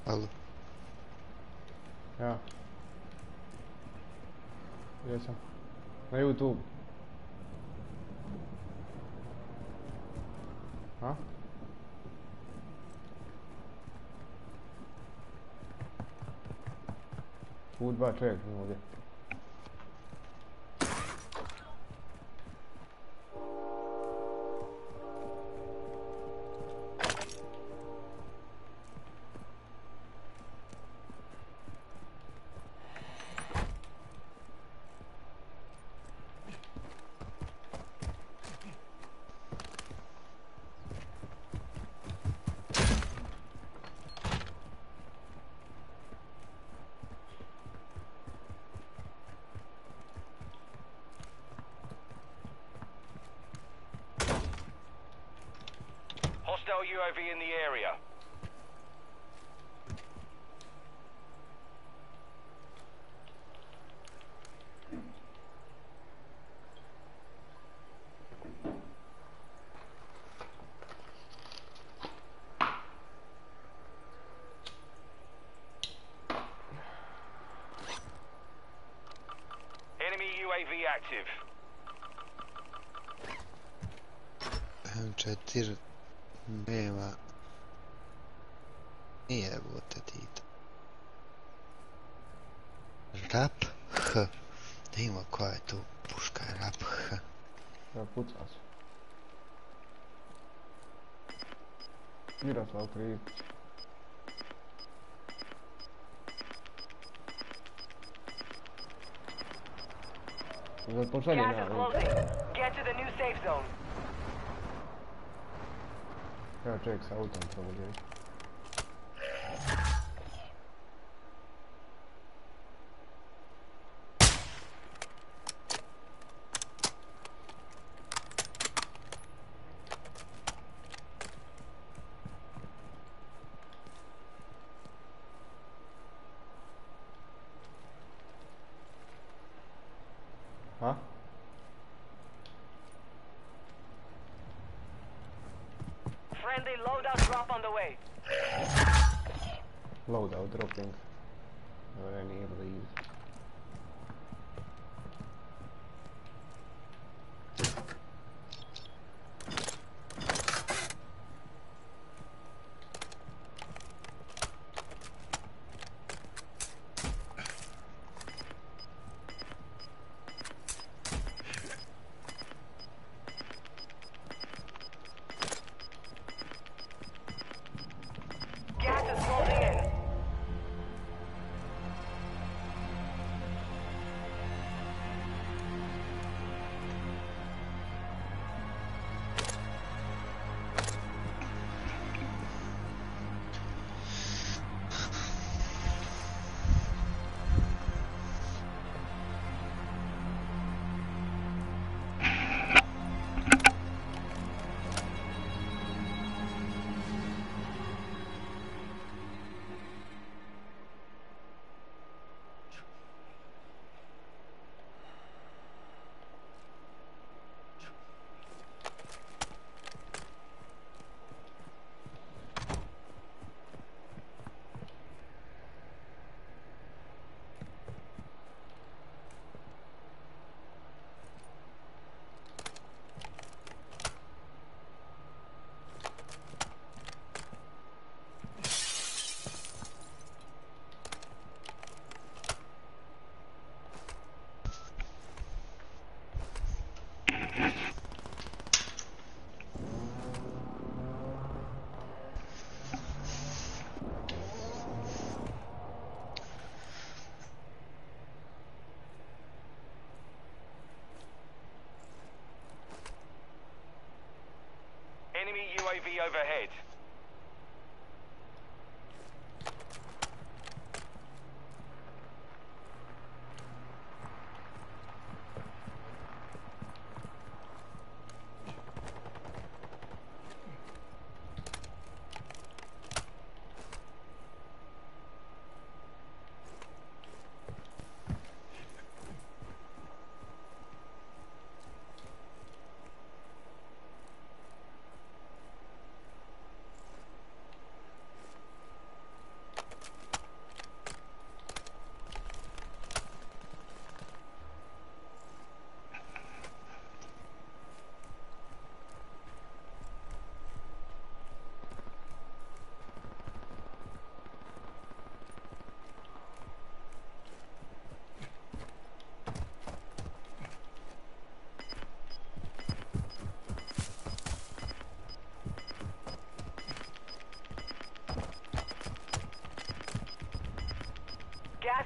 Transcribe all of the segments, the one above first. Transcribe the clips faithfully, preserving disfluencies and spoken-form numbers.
Alo. Ja. Gdje sam? Na YouTube. A? U dva čovjek ovdje. Hostile U A V in the area. Enemy U A V active. M četiri nema. Nije jebote Tito. Rap H. Da ima koja je tu puška, Rap H. Ja, pucao se. Miroslav Krivić. Pošaljem Gas ja. is closing. Get to the new safe zone. Ja čovjek s autom probudili. A? Friendly loadout drop on the way. Loadout dropping. No, nije blizu. Gas is closing in. Enemy U A V overhead.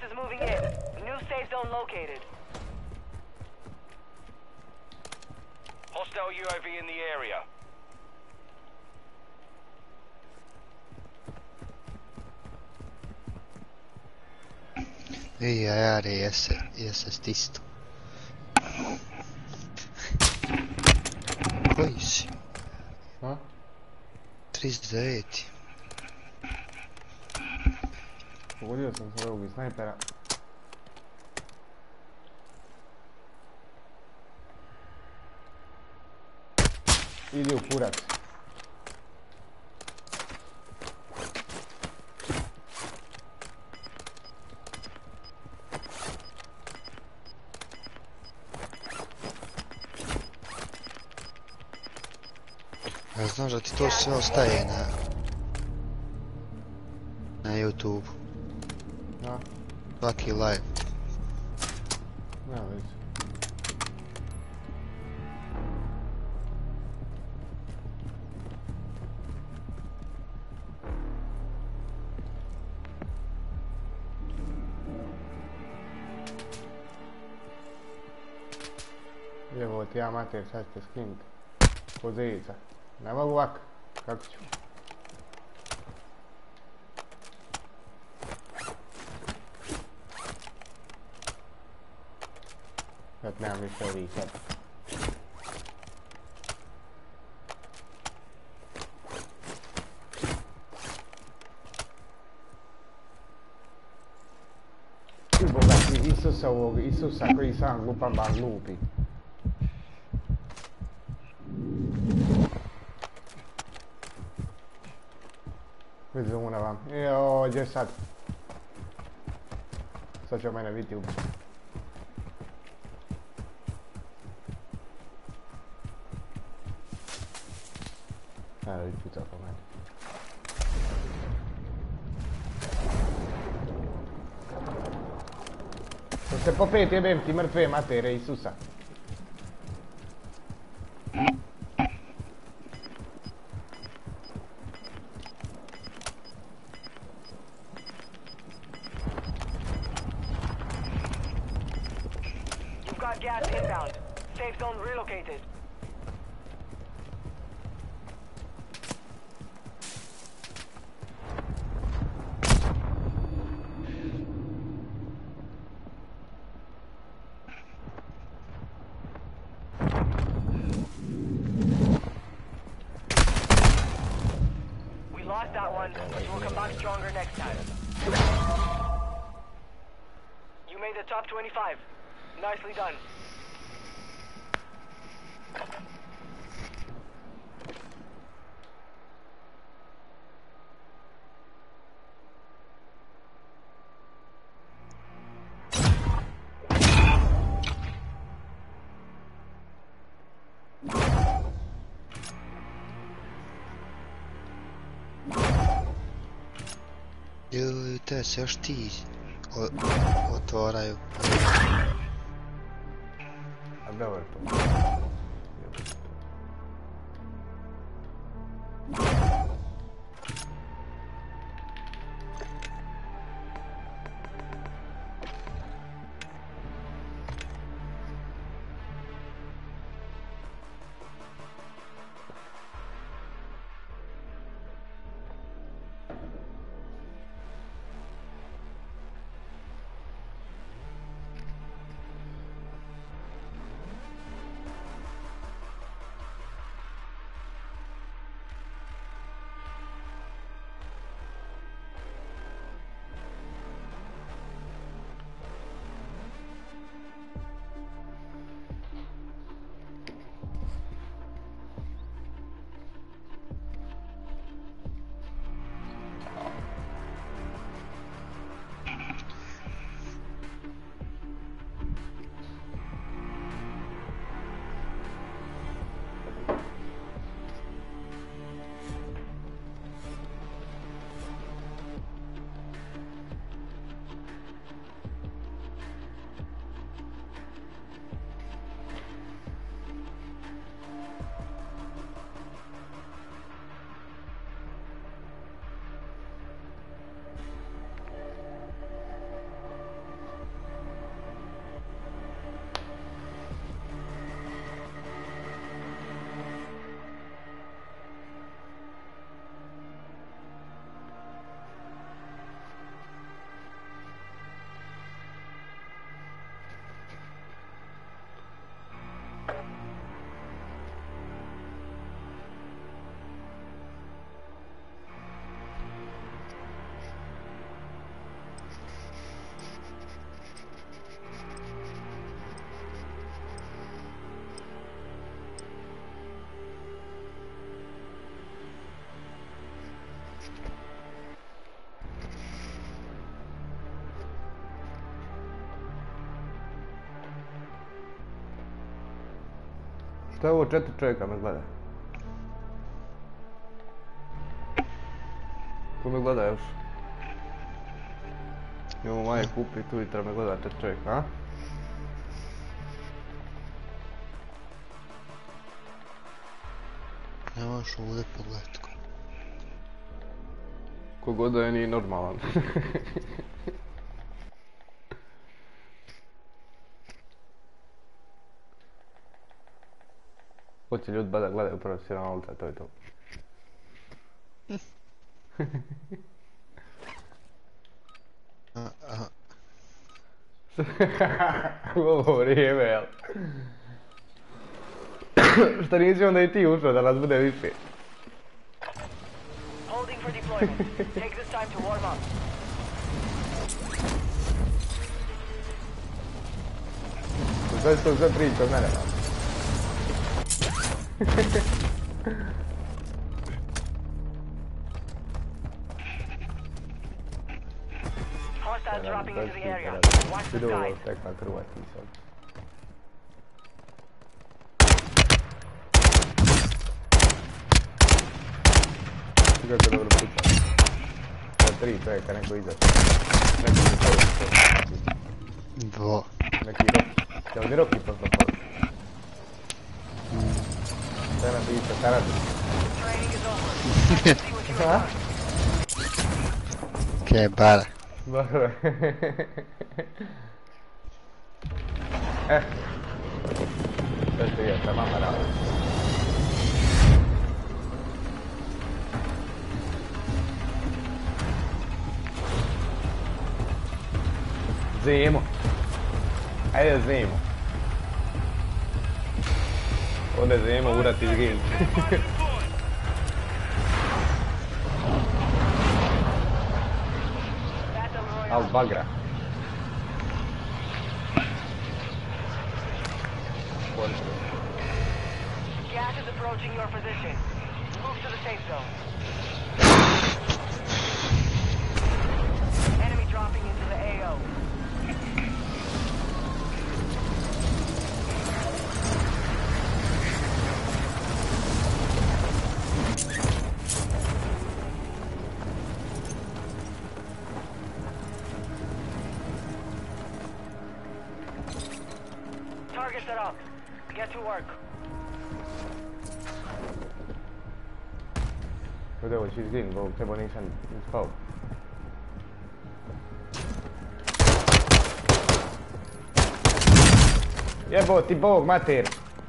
is moving in. New safe zone located. Hostile U A V in the area. Ei, aia jesse, jesse isto. Koji si? A? trideset devet. Pogodio sam se ovog iz snajpera. Idi u kurac. Ja znam da ti to sve ostaje na... na YouTube. A? Svaki live. Nema već. Evo ti ja mater, sad ćete skinuti. Ko zejica. Ne mogu ovak. Kako ću? Sad nemam više ovih sad. I Boga ti Isusa ovog, Isusa koji sam glupan ban glupi. Vidi zuna vam. Joj, gdje sad? Sad će mene biti ubiti. Evo i puca po meni. To se popet jebem ti mrtve matere Isusa. You've got gas inbound. Safe zone relocated. We lost that one, but we'll come back stronger next time. You made the top twenty-five. Nicely done. Ju, te se još ti o, otvaraju. A dobro to. Šta je ovo, četiri čovjeka me gleda? Ko me gleda još? Imamo manje kupi tu i treba me gleda četiri čovjeka, a? Ne možeš ovdje pogledati ko. Kogod da je nije normalan. Hoće ljudi bada gledaju profesionalca, to je to. A, a. Ovo vrijeme, jel? Šta nisi onda i ti ušao da nas bude više? Holding for deployment. Take this time to warm up. Sve što sve priča od mene, man. Hostiles dropping into the area. Watch the Vidio ovo skies. tek na Hrvatski sad. Kako dobro puca. Ovo tri čovjeka, neko izaći. Neko mi poruči. Dva. Neki Roki. Jel mi Roki poslao poruči? Šta nam piše, šta radi? Training is over. See what you can Ha? learn. Kaj bara. Dobro. Eh. Šta ću ja, šta mama radi? Zimo. Ajde zimo. Ode zimo, urat izgin. Battle Al Royale. bagra. Gas is approaching your position. Move to the safe zone. Enemy dropping into the A O. Target set up. Get to work. Ode ovo će izgin, bo tebo nisam spao. Jebo ti bog, mater!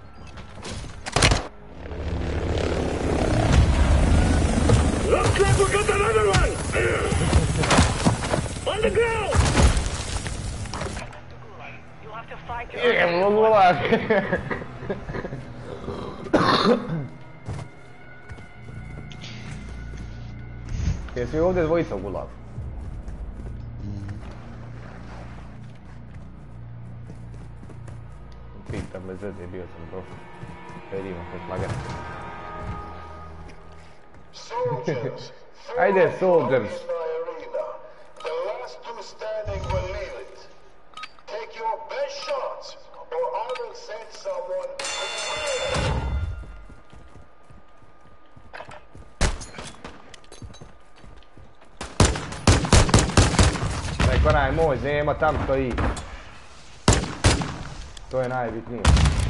Looks like we got another one! On the ground! You'll have to fight to Jebo gulag! Jesi ovdje dvojica u gulagu? Pitam bez veze, bio sam prošao. Da vidimo što slagati. Soldiers, Ajde, soldiers. my arena. The last two standing will leave it. Take your best shots, or I will send someone to clear. Nek onaj moj Zema tam stoji. To je najbitnije.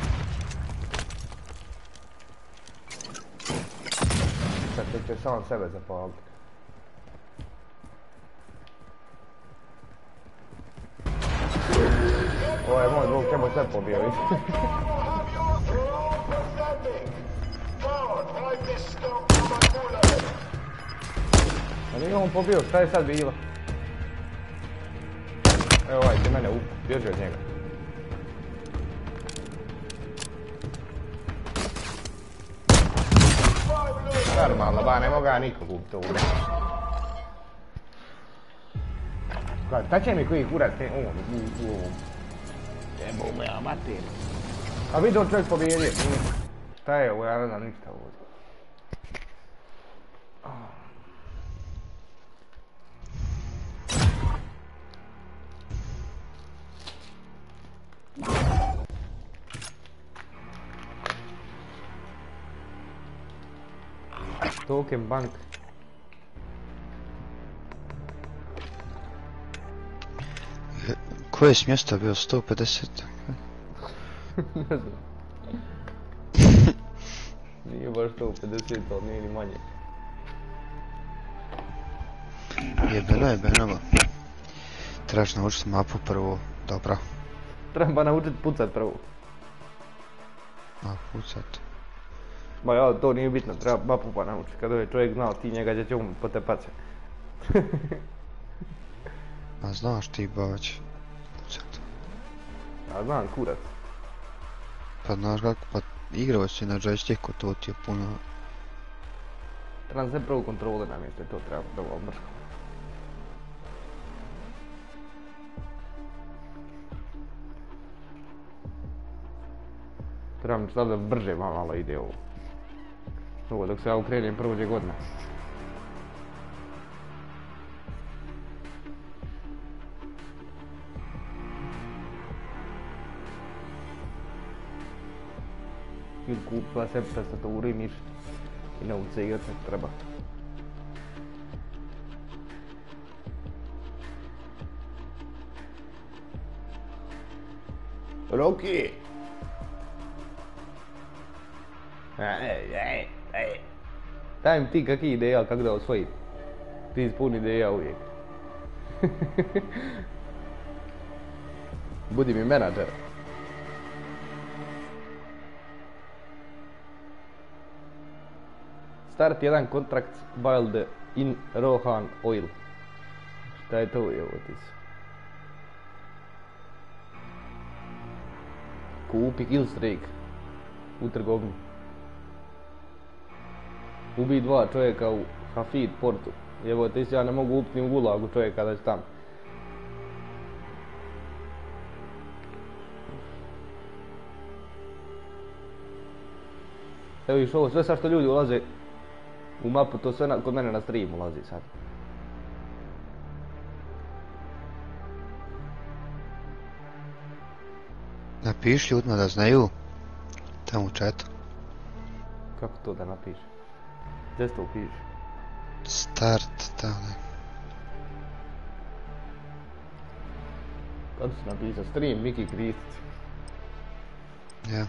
Sad će sam sebe zapaliti. Ovo je moj drug, ćemo sve pobio. Have your throne pathetic. Guard, wipe this skunk from my gulag. A nije on pobio, šta je sad bilo? Evo ovaj će mene upu, bježi od njega. Normalno, ba ne mogu ja nikog ubiti ovdje. Šta će mi koji kurac te ovom, u ovom. Jebo me, a mater. A vidio čovjek pobijedio. Šta je ovo, ja ne znam ništa ovdje. Token bank. Koje si mjesto bio? sto pedeset? Ne znam. Nije baš sto pedeset, ali nije ni manje. Jebeno jebeno ba. Trebaš naučiti mapu prvo, dobro. Treba naučit pucat prvo. A pucat. Ma ja, to nije bitno, treba mapu pa naučiti. Kad je čovjek znao, ti njega gdje će um potepat se. A znaš ti ba već pucat. Ja znam, kurac. Pa znaš kako, pa igrao si na joysticku, to ti je puno. Treba se prvo kontrole namjeste, to treba prvo mrško. Trebam sad da brže malo ide ovo. Ovo dok se ja ukrenem prođe godina. Ili kupa se tastaturu i miš. I nauče igrat se treba. Roki! Ej, ej, ej. Daj mi ti kakvi ideja kako da osvojim. Ti ispuni ideja uvijek. Budi mi menadžer. Start jedan kontrakt build in Rohan Oil. Šta je to je ovo ti se? Kupi killstreak u trgovini. Ubij dva čovjeka u Hafid portu. Evo ti se ja ne mogu upiti u gulagu čovjeka da je tam. Evo viš ovo, sve sad što ljudi ulaze u mapu, to sve na, kod mene na stream ulazi sad. Napiši ljudima da znaju. Tamo u chatu. Kako to da napiše? Gdje se to piše? Start, tamo ne. Kako se napisao? Stream Miki Kristić. Ja.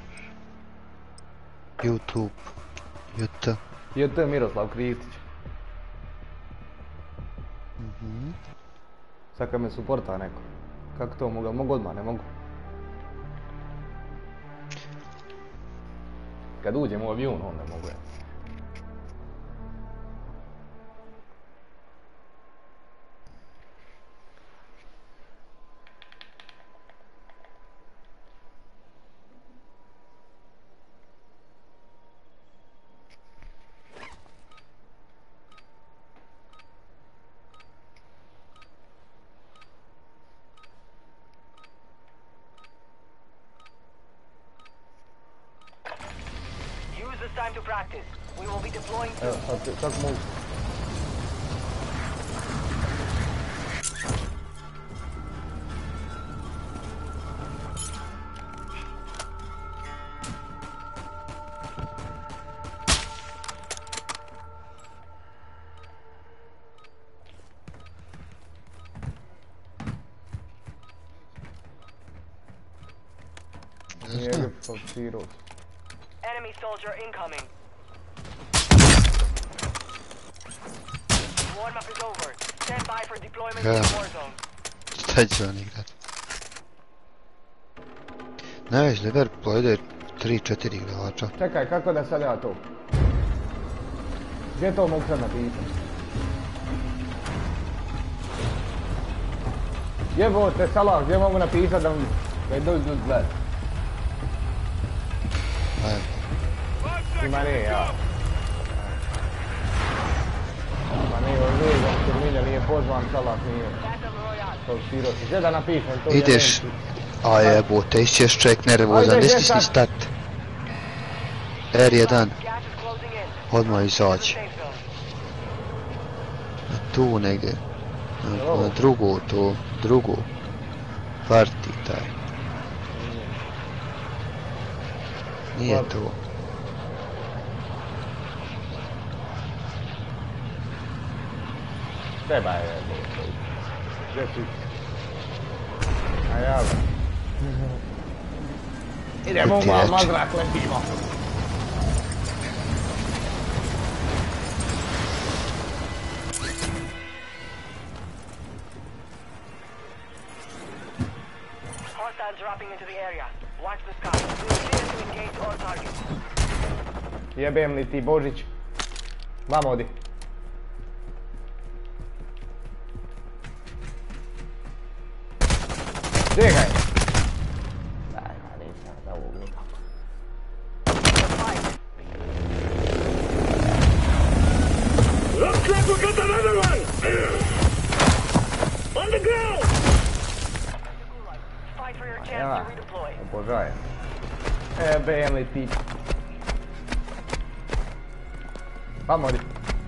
YouTube. Jut. Je to je Miroslav Kristić. Mhm. Sad kad me suporta neko. Kako to mogu? Mogu odmah, ne mogu. Kad uđem u avion, onda mogu ja. Time to practice. We will be deploying Evo, soon. sad, sad mogu. Nije ga falsirao. Enemy soldier incoming. Warm-up is over. Stand by for deployment Yeah. in the war zone. Šta će on igrat? Najveć lider pojede tri četiri igrača. Čekaj, kako da sad ja to? Gdje to mogu sad napisati? Jebote, Salah, gdje mogu napisati da mi... Da je dođu gled? Ajde. Ima ne, ja. Ima ne, ovdje, dok Milja nije pozvan, Salah nije. Falsirao se. Gdje da napišem to? Ideš. A jebote, išćeš čovjek nervozan, ne stisni start. R jedan. Gas is closing in. Odmah izaći. Safe zone. Tu negdje. Na, na drugu, tu, drugu. Parti taj. Nije tu. Treba je. Gdje si? A ja. Idemo u mazrak, letimo. Hostiles dropping into the area. Watch the sky. We'll clear to engage all targets. Jebem li ti Božić? Vamo odi. Gdje ga je? Daj, ma nisam da ovog nikako. Looks like we got another one! On the ground! Fight for your Ja, chance to redeploy. obožajem. Jebem li ti. Vamo odi.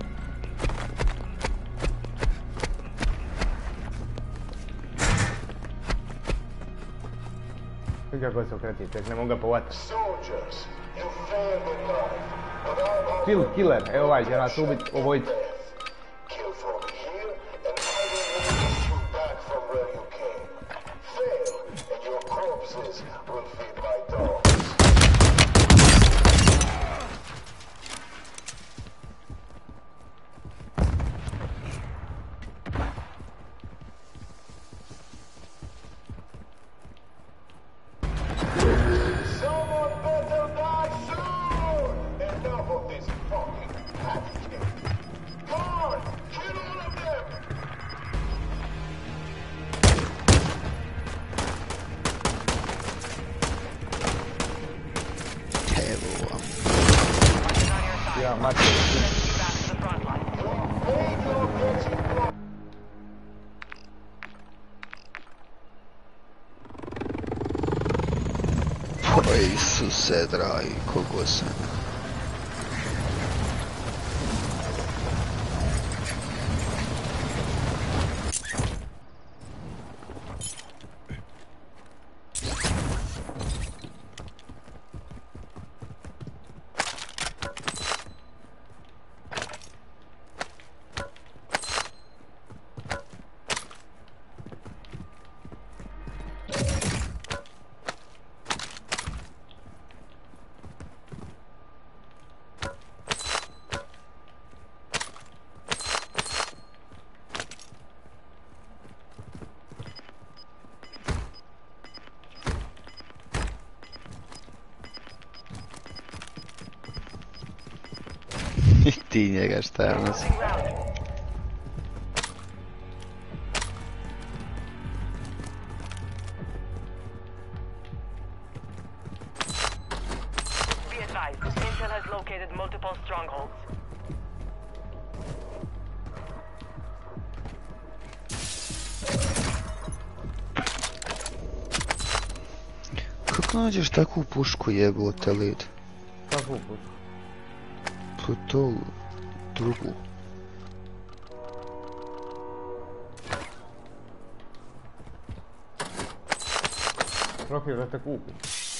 Kako se okreti, tek ne mogu ga povatiti. Soldiers, you failed in life, but I'll Kill, killer, evo ovaj će nas ubiti, obojice. kill for me here, and I will release you back from where you came. Fail, and your corpses will feed my dogs. Someone better die soon! Enough of this fucking packaging. Come on, kill all of them! Evo vam. Ja, mače. Back to the front line. Make your bitch O Isuse dragi, kogo sam. Ti njega šta nas. Be advised, Intel has located multiple strongholds. Kako nađeš takvu pušku jebote lid? Kakvu pušku? Po to drugu. Profil da te kupim.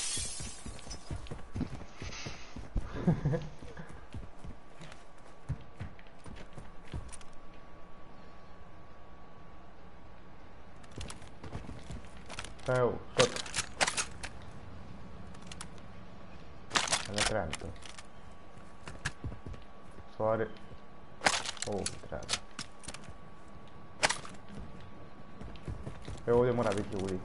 Evo, šot. Ne trebam to. Stvari, ovo mi treba. Evo ovdje mora biti ljudi.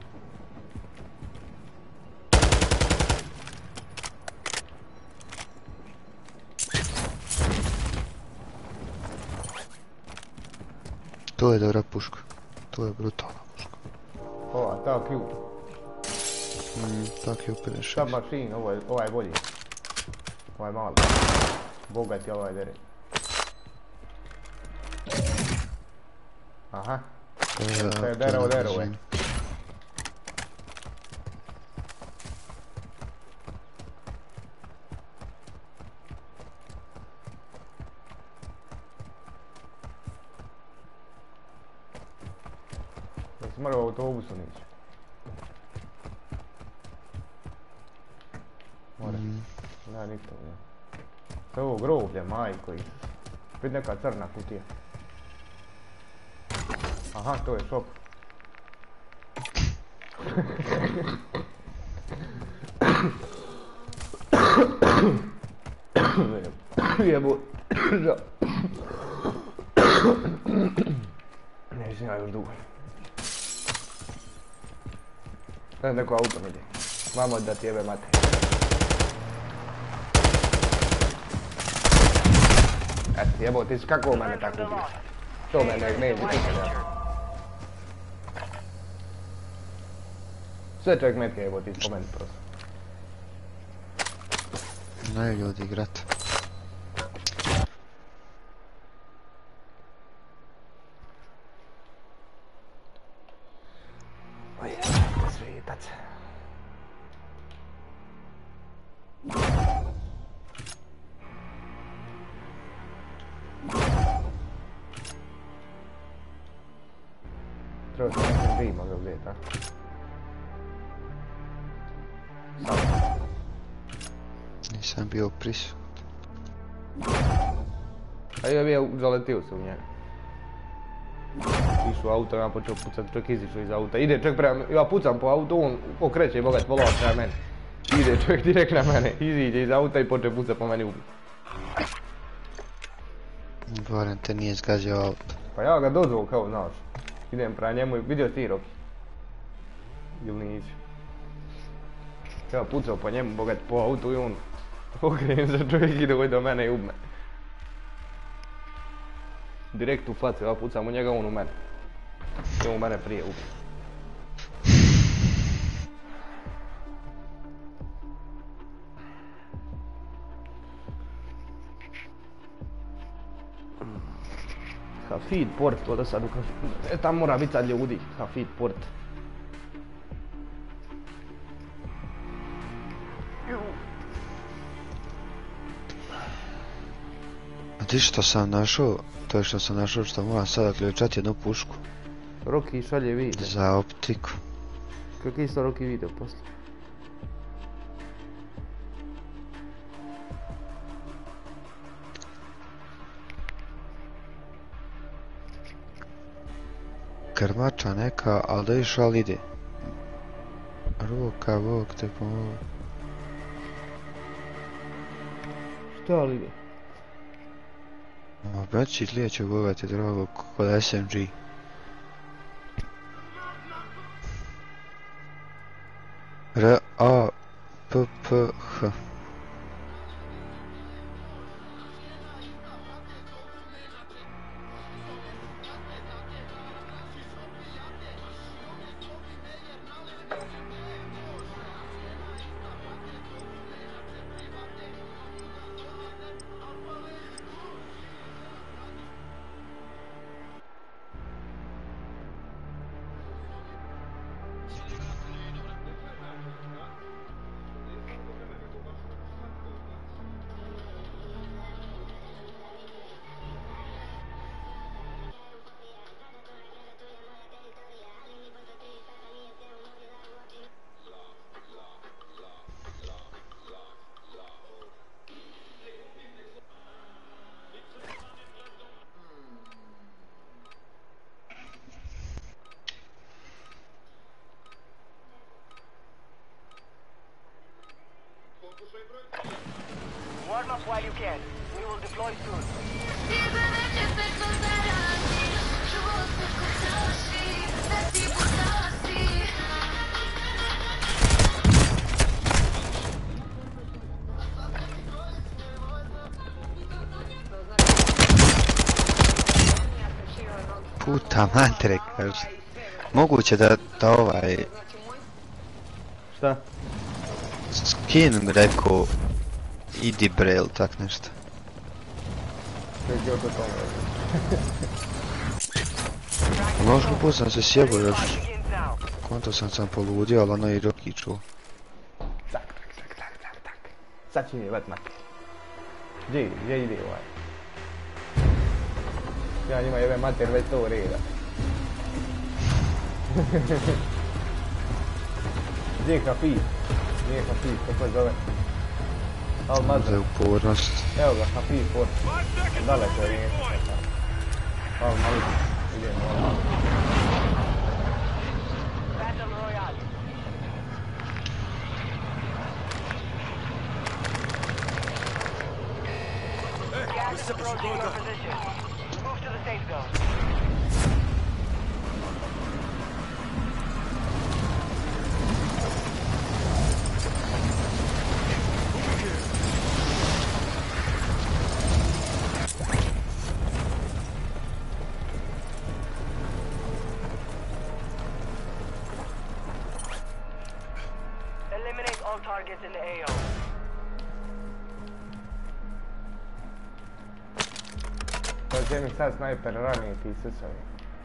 To je dobra puška. To je brutalna puška. Ova, ta Q. Mm, tak je pedeset šest. Submachine, ovo je, ovaj je bolji. Ovaj je mali. Bogat je ovaj dere. Aha. Ja, To je to derovo, ne derovo je. znam. Da si morao autobusom ići. Mora. Mm. Da, nikto ne. To je ovo groblje, majko i... Vidi neka crna kutija. Aha, to je šop. Jebo. Nisam ja još dugo. Ne, neko auto mi ide. Mamo da ti jebe mate. Eto, jebo, ti si kako mene tako ubiješ? To mene ne ide nikada. Sve čovjek metke jebo ti spomeni prosto. Znaju ljudi igrat. Oj, svitac. Treba se nekim rima ga uzeti, a? Nisam bio prisut. A ja bi zaletio se u njega. Išao auto, ja počeo pucati, čovjek izišao iz auta. Ide čovjek prema, ja pucam po autu, on okreće bogat volao prema mene. Ide čovjek direkt na mene, iziđe iz auta i počeo pucati po meni ubiti. Barem te nije zgazio auto. Pa ja ga dozvao kao, znaš. Idem prema njemu i vidio ti Roki. Ili nisi. Ja pucao po njemu, bogat po autu i on okrenem se čovjek ide do mene i ubme. Direkt u facu, ja pucam u njega, on u mene. I on u mene prije ubije. Hafid port, to da sad ukažem. E, tam mora biti sad ljudi, Hafid port. A ti što sam našao, to je što sam našao što moram sada ključati jednu pušku. Roki šalje video. Za optiku. Kako isto Roki video poslije? Krmača neka, ali da iš ali ide. Ruka, Bog te pomogu. Što ali ide? Obeći lijeće bogati drogo kod S M G. R A P P H. Warm up while you can. We will deploy soon. Puta matere, kaže. Moguće da, da ovaj... Šta? Skin rekao... Idi bre, ili tak nešto. Sve oko toga. Možda put sam se sjebao još. Konto sam sam poludio, ali ono i Roki čuo. Tak, tak, tak, tak, tak, tak. Sad će mi vet mak. Gdje, gdje ide ovaj? Ja njima jebe mater već to reda. Gdje je Hafid? Nije Hafid, kako je zove? Al mazda. Za upornost. Evo ga, Hafid port. Daleko je nije. Al malo. Idemo odmah. Battle Royale. Gas is approaching your position. Move to the safe zone. Eliminate all targets in the A O. To će mi sad snajper raniti i sve sve.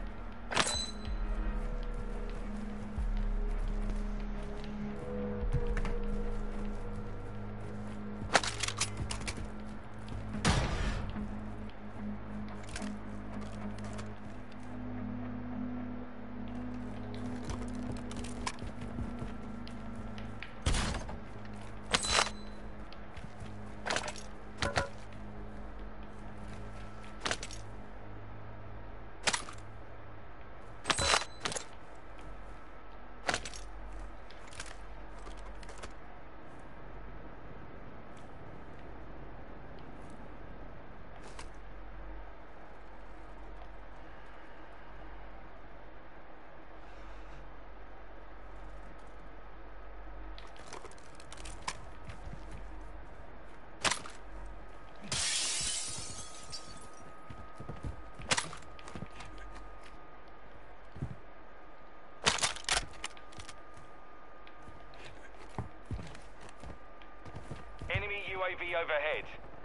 Enemy U A V overhead.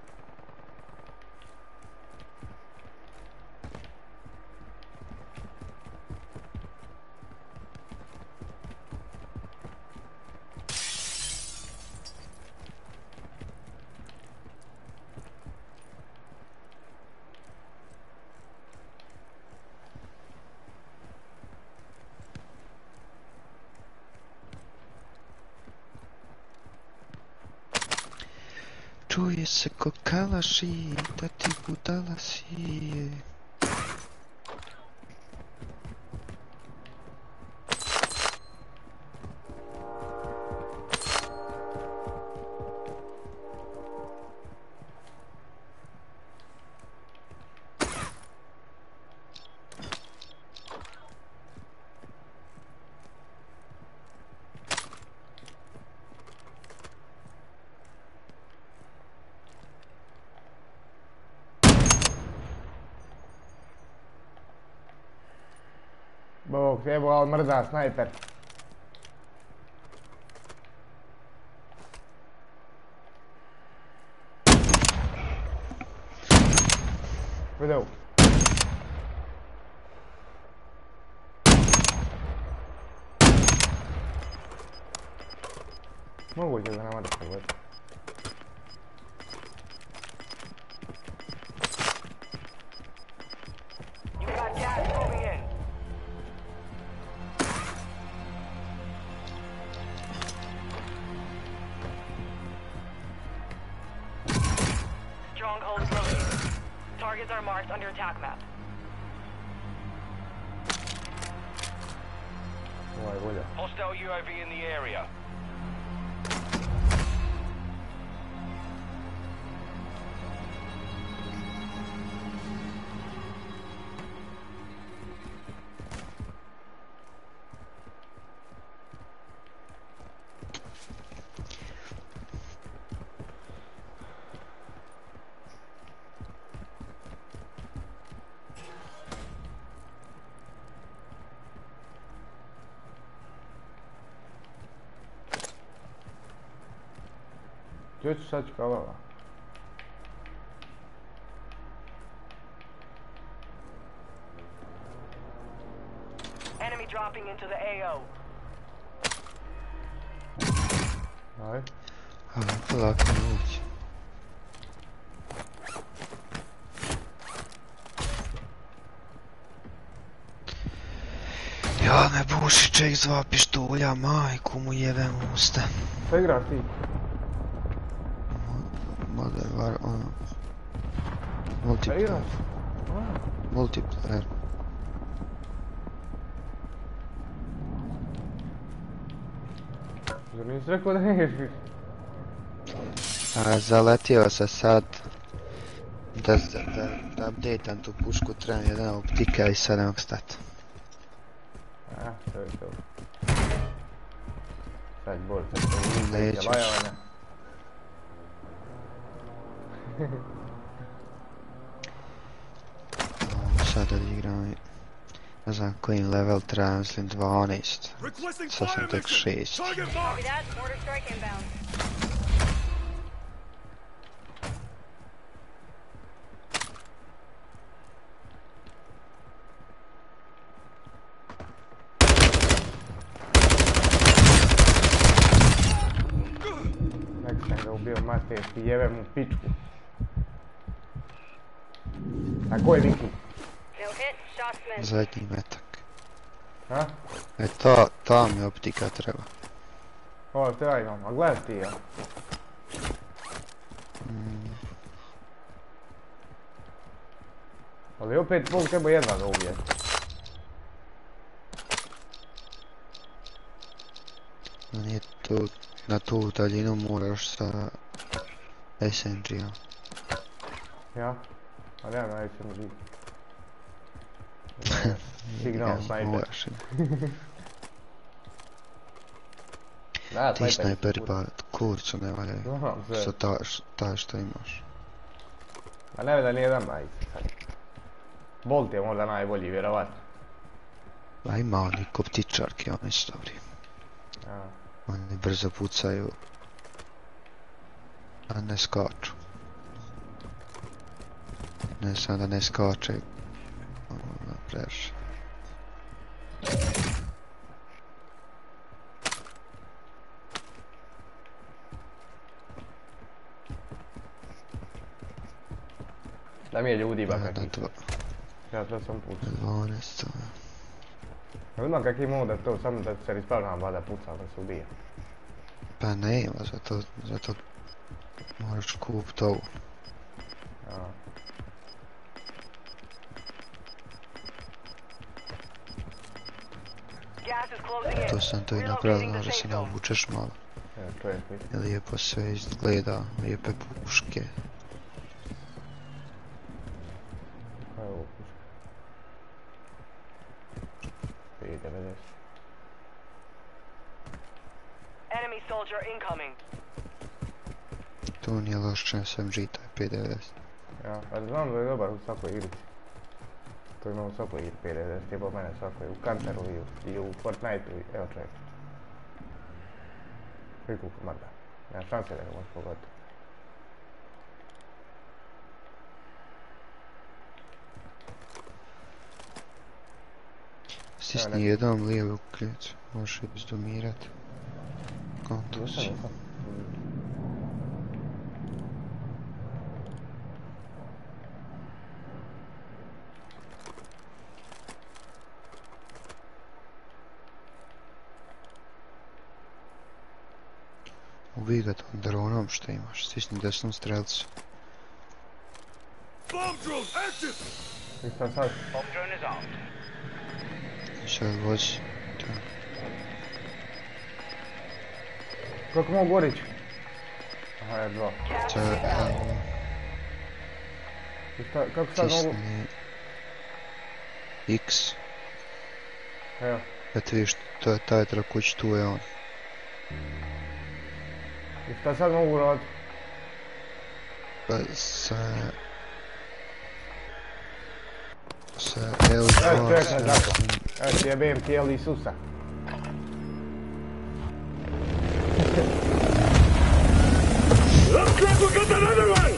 Čuje se ko kalaši, da ti budala si. Bog, evo, ali mrda snajper. Vidio. Moguće da nema da se vodi. You got gas moving in. Strongholds located. Targets are marked on your attack map. Ovaj, volja. Hostile U A V in the area. Gdje ću sad čkalava? Enemy dropping into the A O. Aj. Ali polako ući. Ja me buši ček s dva pištolja, majku mu jebem usta. Šta igraš ti? Modern War, ono... Šta Multiplayer. igraš? Multiplayer. Zar nisi rekao da nećeš? A zaletio se sad. Da, da, da, da updateam tu pušku, trebam jedna optika i sad ne mogu stati. A, to je to. Sad bolj, sad to je Nećeš. lajavanja. Sad odigram, ne znam kojim level trebam, mislim dvanaest. Sad sam tek šest. Target Copy marked. that. Mortar strike inbound. Nek sam ga ubio materski, jebe mu pičku. A ko je Viki? No hit. Shots missed. Zadnji metak. Ha? E to, to mi optika treba. Ovo što ja imam, a gledaj ti ja. Ali opet mogu tebe jedna da ubije. Nije tu, na tu daljinu moraš sa S M G-om. Ja? A nema na S M G. Signal sniper. Moraš. Da, Ti snajperi pa kurcu ne valjaju. Aha, sve. Sa ta, ta što imaš. A ne da nijedan majice sad. Bolt je možda najbolji, vjerovatno. A ima oni koptičarki, oni su dobri. Ja. Oni brzo pucaju. A ne skaču. Ne sam da ne skače. Ono, previše. Da mi je ljudi ima Na kakvi. dva, Ja to sam pucao. dvanaest. Ja ima kakvi mogu da to, samo da se rispravljam vada pucam da se ubije. Pa ne ima, zato, zato moraš kupit ovu. Ja. Gas is closing in. To sam to i napravio, možda se ne obučeš malo. Evo, to je ti. Lijepo sve izgleda, lijepe puške. Evo puška. pet devedeset. Enemy soldier incoming. To nije loše S M G, to je pet devedeset. Ja, ali znam da je dobar u svakoj igrici. To ima u svakoj igri pet devedeset, je po mene svakoj, u Counteru i u, i u Fortniteu, i evo čovjek. Prikup mrda. Nema šanse da ga možeš pogoditi. Stisni jednom lijevu ključ, možeš izdomirat. Kontus. Nisam, nisam. Ubij ga tom dronom što imaš, stisni desnu strelcu. Bomb drone active. Nisam sad. Bomb drone is off. Sad vozi. Kako mogu gorić? Aha, je dva. Sad, um, I šta, kako sad mogu? stisni X, Evo. da ti vidiš, to je taj trakuć, tu je on. I šta sad mogu raditi? Pa sa... Sa L Evo dva, čekaj, sa... tako. Evo ti jebem tijel Isusa. Looks like we got another one.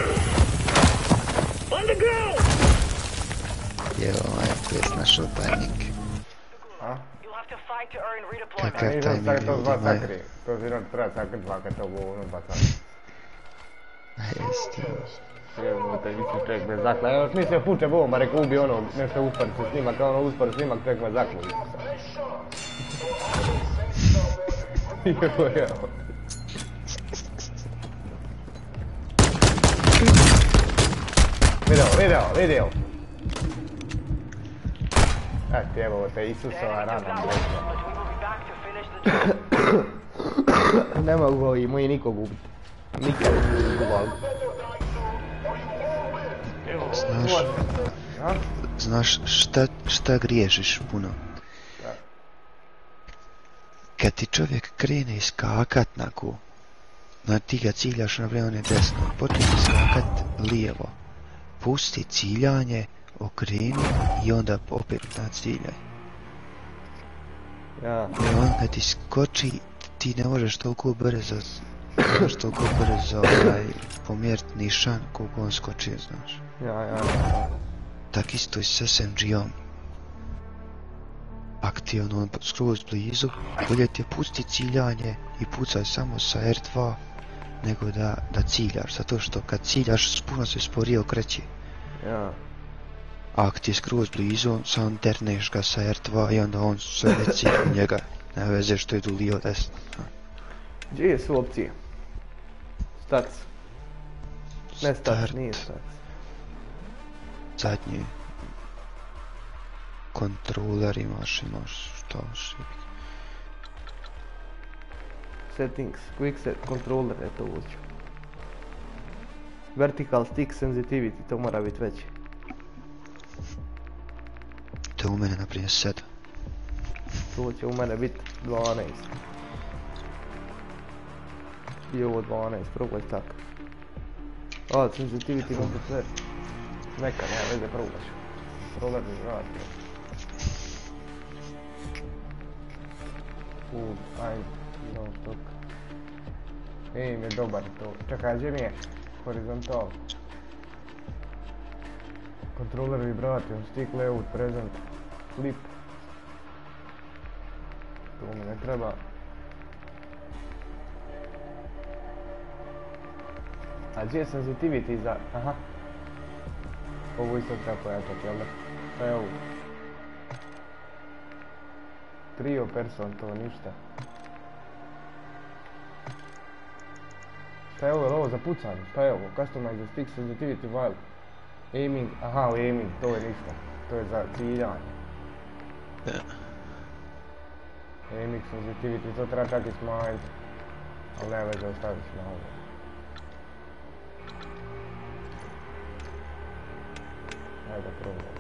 On the ground. Evo ovaj desna šutajnik. A? You'll have to fight to earn redeployment. Kakav Nisam tajming sad to ljudi zva imaju. sakri. To si nam treba sakri dva kad to govno baca. Jeste. Evo te mislim čovjek me zakla. Evo još mislio puče bomba, rekao ubi ono nešto uspor se snima, kao ono uspor snimak čovjek me zaklo. Evo evo. Video, video, video. Eto evo te Isusova The enemy rana. took that one, but we will be back to finish the job. Ne mogu ovi moji nikog ubiti. Nikad ne mogu. Znaš, znaš šta, šta griješiš puno? Kad ti čovjek krene iskakat nako, na ti ga ciljaš na vrijeme desno, počne iskakat lijevo, pusti ciljanje, okreni i onda opet na ciljaj. Ja. I on kad ti skoči, ti ne možeš toliko brzo, ne možeš toliko brzo ovaj, pomjeriti nišan koliko on skoči, znaš. Ja, ja, ja. Tak isto i s S M G-om. Ako ti je ono skroz blizu, bolje ti je pusti ciljanje i pucaj samo sa R dva nego da, da ciljaš, zato što kad ciljaš puno se sporije okreće. Ja. A ako ti je skroz blizu, sam derneš ga sa R dva i onda on sve leci u njega. Ne veze što idu lijevo desno. Gdje su opcije? Stac. Ne stac, nije stac. Zadnji kontroler imaš, imaš što još. Settings, quick set, controller je to uđu. Vertical stick sensitivity, to mora biti veći. To je u mene naprimjer sedam. To će u mene biti dvanaest. I ovo dvanaest, probaj tako. A, sensitivity možda sve. Neka, nema veze, probaš. Probaj mi vratio. Full, ajde, non stop. Ej, mi je dobar to. Čekaj, gdje mi je? Horizontal. Controller vibration, stick layout, present, flip. To mi ne treba. A gdje je sensitivity za... Aha. Ovo isto treba pojačati, jel da? Šta je ovo? Trio person, to ništa. Šta je ovo, ovo za pucanje? Šta je ovo? Customize the stick sensitivity while aiming, aha, aiming, to je ništa. To je za ciljanje. Aiming sensitivity, to treba čak i smanjiti. Ali ne veze, ostavit ću na ovo. Ajde, probaj.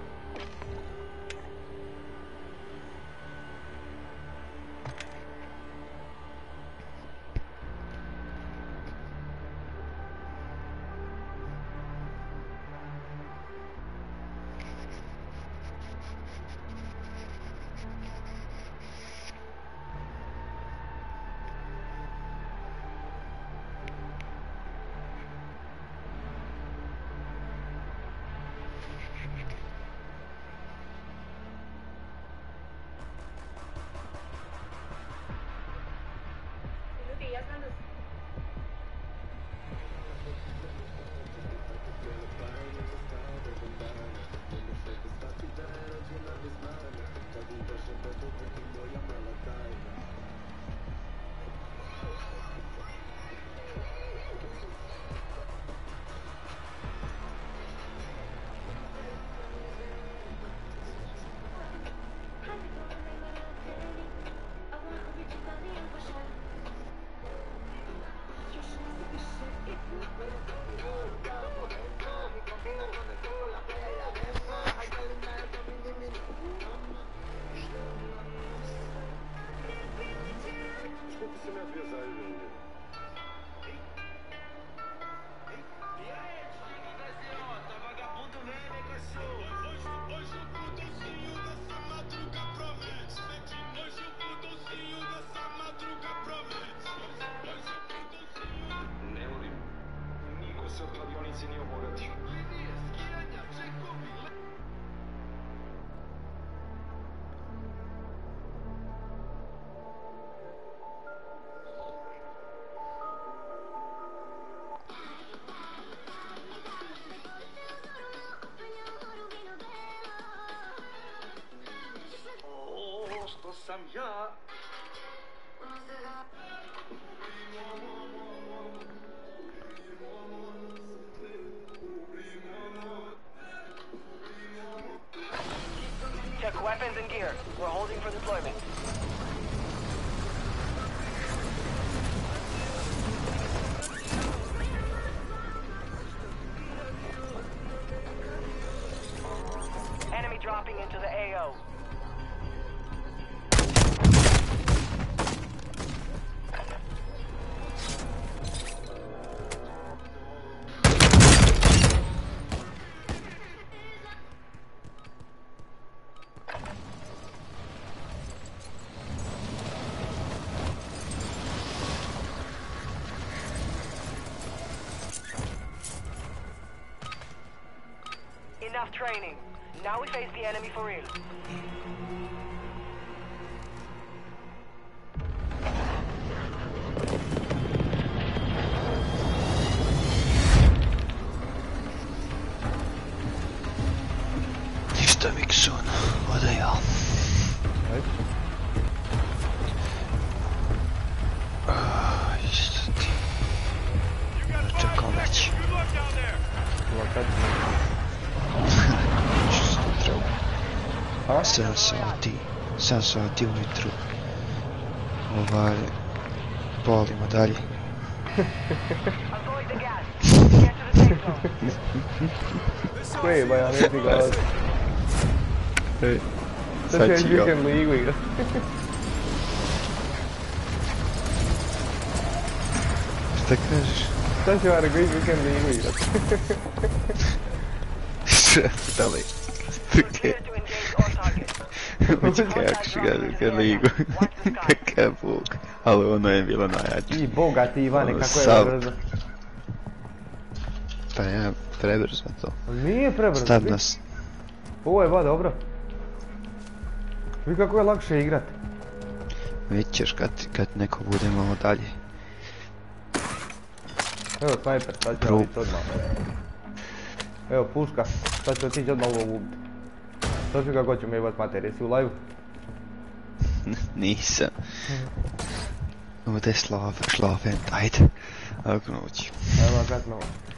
Sam ja. Check weapons and gear. We're holding for deployment. go. Enough training. Now we face the enemy for real. Ništa Mikson, oda ja. Ajde. Ah, isto ti. Čekam već. Lakat. Sutra. A? sedam sati. sedam sati ujutru. Ovaj... Polimo dalje. Avoid the gas. Get to the safe zone. Koje, ba ja neći gledati. Ej, Sad sad će ću ja. Weekend ligu igrat. Šta kažeš? Sad će ja rekao Weekend ligu igrat. Da li? Clear to engage all targets. Hoće kak še ga ga ligu. Kakav bog. Ali ono je bilo najjače. I boga ti Ivane, Ono, kako je sav. brzo. Pa ja, prebrzo to. Ali nije prebrzo. Stav vidi. nas. Ovo je ba dobro. Vidi kako je lakše igrat. Vidjet ćeš kad, kad neko bude malo dalje. Evo snajper, sad ću Pro. otići odmah. Evo puška, sad ću otići odmah ovo ubiti. Sad ću kako ću me jebat mater, jesi u live? Nisam. Ovdje je slav, slaven, ajde. Ako noći. Evo kad novo.